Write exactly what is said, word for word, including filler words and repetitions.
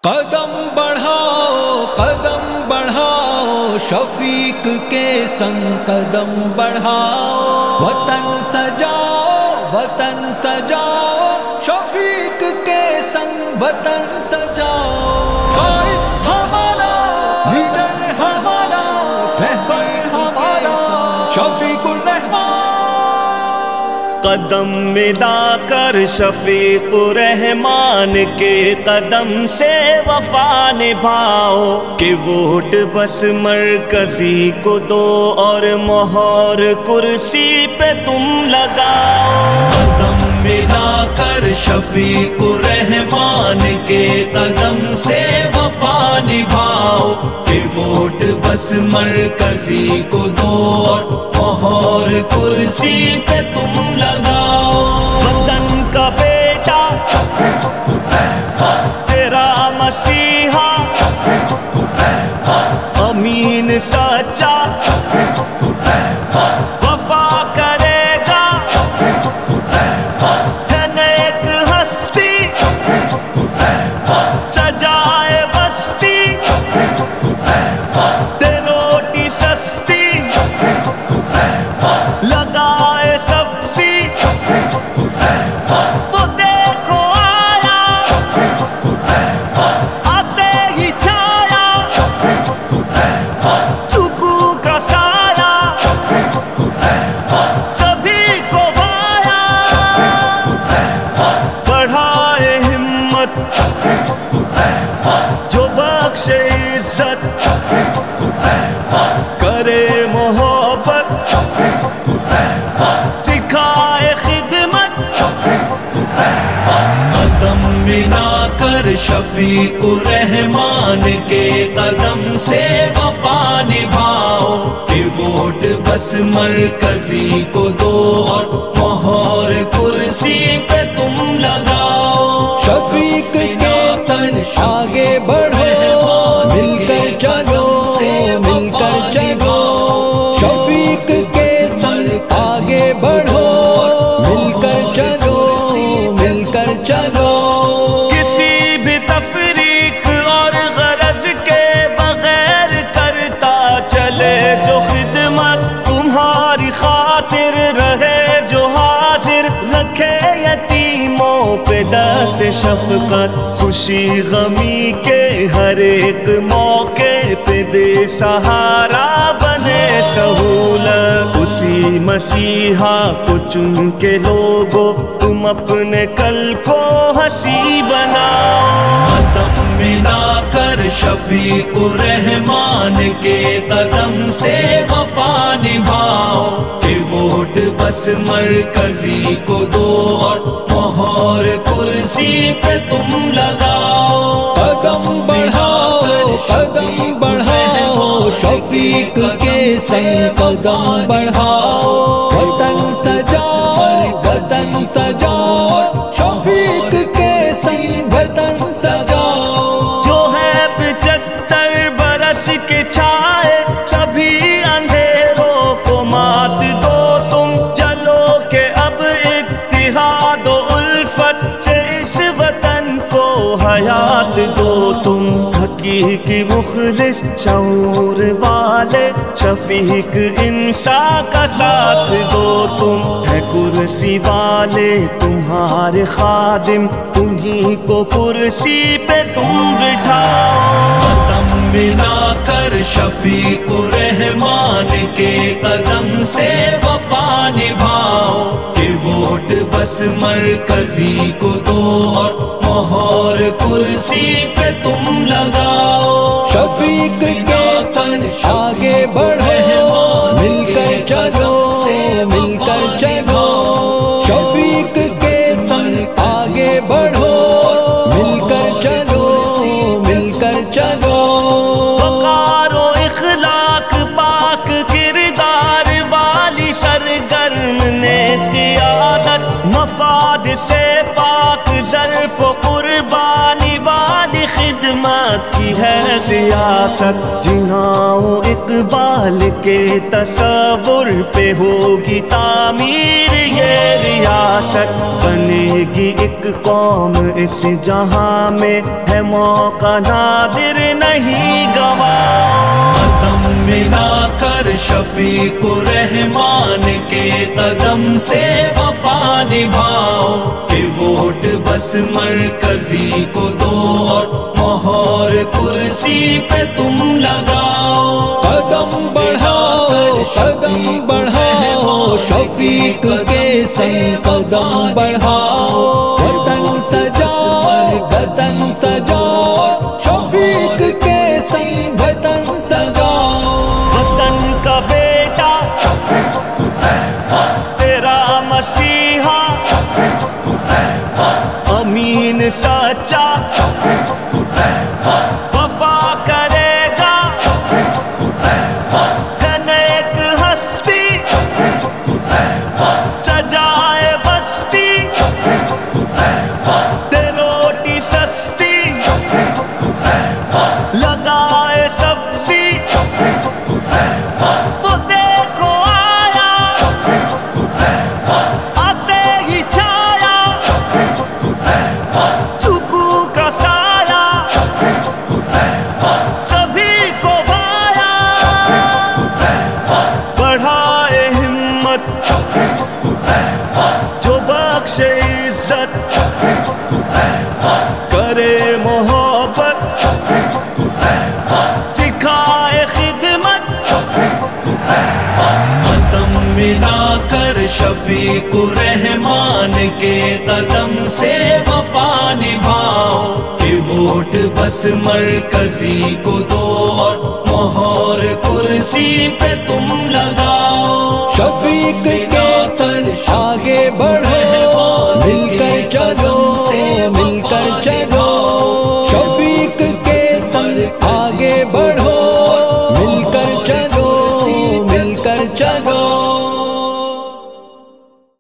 قدم بڑھاؤ قدم بڑھاؤ شفیق کے سنگ قدم بڑھاؤ، وطن سجاؤ وطن سجاؤ شفیق کے سنگ وطن سجاؤ۔ قائد ہمارا، لیڈر ہمارا، رہبر ہمارا شفیق الرحمان۔ قدم ملا کر شفیق الرحمان کے قدم سے وفا نبھاؤ، کہ ووٹ بس مرکزی کو دو اور مہر کرسی پہ تم لگاؤ۔ قدم ملا کر شفیق الرحمان کے قدم سے وفا نبھاؤ، کہ ووٹ بس مرکزی کو دو اور مہر کرسی پہ تم لگاؤ۔ وطن کا بیٹا شفیق الرحمان، تیرا مسیحا شفیق الرحمان، امین سچا شفیق الرحمان، وفا کرے گا شفیق الرحمان، ہے نیک ہستی شفیق الرحمان، سجائے بستی شفیق الرحمان، دے روٹی سستی شفیق الرحمان، لگائے سبزی شفیق الرحمان، تو دیکھو آیا شفیق الرحمان، آتے ہی چھایا شفیق الرحمان، سکو کا سایہ شفیق الرحمان، سبھی کو بھایا شفیق الرحمان، بڑھائے ہمت شفیق الرحمان، جو بخشے عزت شفیق الرحمان، کرے محبت شفیق الرحمان، سکھائے خدمت شفیق الرحمان۔ قدم ملا کر شفیق الرحمان کے قدم سے وفا نبھاؤ، کہ ووٹ بس مرکزی کو دو اور مہر کرسی پہ تم لگاؤ۔ شفیق کے سنگ آگے بڑھو، مل کر چلو مل کر چلو، شفیق کے سنگ آگے بڑھو، مل کر چلو مل کر چلو۔ کسی بھی تفریق اور غرض کے بغیر کرتا چلے جو خدمت، تمہاری خاطر رہے جو حاضر، رکھے یتیموں پہ دست شفقت، خوشی غمی کے ہر ایک موقع پہ دے سہارا بنے سہولت، اسی مسیحا کو چن کے لوگو تم اپنے کل کو ہنسی بناؤ۔ قدم ملا کر شفیق الرحمان کے قدم سے وفا نبھاؤ، کہ ووٹ بس مرکزی کو دو اور مہر کرسی پہ تم لگاؤ۔ قدم بڑھاؤ قدم بڑھاؤ شفیق کے سنگ قدم بڑھاؤ، وطن سجاؤ وطن سجاؤ شفیق کے سنگ وطن سجاؤ۔ جو ہے پچہتر برس کے چھائے، سبھی اندھیروں کو مات دو تم، چلو کہ اب اتحاد و الفت سے اس وطن کو حیات دو تم، حقیقی مخلص شعور والے شفیق انشاء کا ساتھ دو تم، ہے کرسی والے تمہارے خادم، انہی کو کرسی پہ تم بٹھاؤ۔ قدم ملا کر شفیق الرحمان کے قدم سے وفا نبھاؤ، کہ ووٹ بس مرکزی کو دو اور مہر کرسی پہ تم لگاؤ۔ شفیق کے سنگ آگے بڑھو، مل کر چلو مل کر چلو، شفیق کے سنگ آگے بڑھو، مل کر چلو مل کر چلو۔ وقار و اخلاق پاک کردار والی سرگرم نے قیادت، مفاد سے پاک ظرف و قربانی والی خدمت، خدمت کی ہے سیاست، جناؤ اقبال کے تصور پہ ہوگی تعمیر یہ ریاست، بنے گی ایک قوم اس جہاں میں ہے موقع نادر نہیں گواہ۔ قدم ملا کر شفیق الرحمان کے قدم سے وفا نبھاؤ، کہ ووٹ بس مرکزی کو دو اور مہر کرسی پہ تم لگاؤ۔ قدم بڑھاؤ قدم بڑھاؤ شفیق کے سنگ قدم بڑھاؤ، وطن سجاؤ وطن سجاؤ شفیق کے سنگ وطن سجاؤ۔ وطن کا بیٹا شفیق الرحمان، تیرا مسیحا شفیق الرحمان، امین سچا شفیق الرحمان، وفا کرے گا شفیق الرحمان، نیک ہستی شفیق الرحمان، سجائے بستی شفیق الرحمان، دے روٹی سستی شفیق الرحمان، لگائے سبزی شفیق الرحمان، تو دیکھو آیا شفیق الرحمان، آتے ہی چھایا شفیق الرحمان، سکو کا سایہ شفیق الرحمان، سبھی کو بھایا، شفیق الرحمان، بڑھائے ہمت شفیق الرحمان، جو بخشے عزت شفیق الرحمان، کرے محبت شفیق الرحمان، سکھائے خدمت شفیق الرحمان۔ قدم ملا کر شفیق الرحمان کے قدم سے وفا نبھاؤ، کہ ووٹ بس مرکزی کو دو اور مہر کرسی پہ تم لگاؤ۔ شفیق کے سنگ آگے بڑھو مل کر چلو مل کر چلو، شفیق کے سنگ آگے بڑھو مل کر چلو مل کر چلو۔